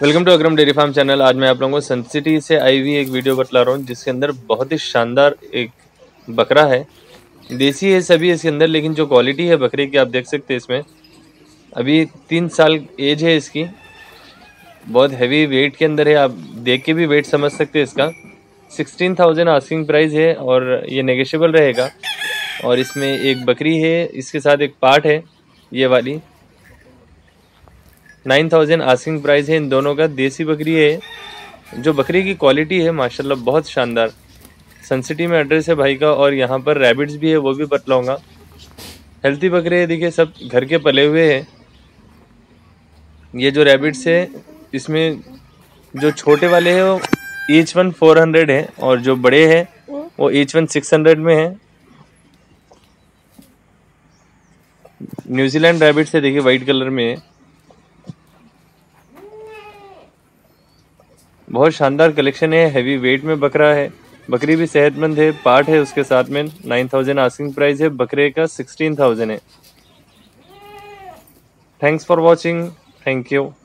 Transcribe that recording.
Welcome to Agram dairy farm channel. आज मैं आप लोगों को सन सिटी से आई हुई एक वीडियो बतला रहा हूँ जिसके अंदर बहुत ही शानदार एक बकरा है। देसी है सभी इसके अंदर, लेकिन जो क्वालिटी है बकरे की आप देख सकते हैं। इसमें अभी 3 साल एज है इसकी, बहुत हैवी वेट के अंदर है। आप देख के भी वेट समझ सकते हैं इसका। 16,000 आस्किंग प्राइस है और ये नेगोशिएबल रहेगा। और इसमें एक बकरी है, इसके साथ एक पार्ट है ये वाली। 9,000 आस्किंग प्राइस है इन दोनों का। देसी बकरी है। जो बकरी की क्वालिटी है माशाल्लाह बहुत शानदार। सन सिटी में एड्रेस है भाई का, और यहाँ पर रैबिट्स भी है, वो भी बतलाऊंगा। हेल्थी बकरे है, देखिए सब घर के पले हुए हैं। ये जो रैबिट्स है इसमें जो छोटे वाले हैं वो ईच वन 400 है, और जो बड़े हैं वो ईच वन 600 में है। न्यूजीलैंड रैबिट्स है, देखिए वाइट कलर में है। बहुत शानदार कलेक्शन है, हैवी वेट में बकरा है। बकरी भी सेहतमंद है, पार्ट है उसके साथ में। 9,000 आस्किंग प्राइस है, बकरे का 16,000 है। Thanks for watching, thank you.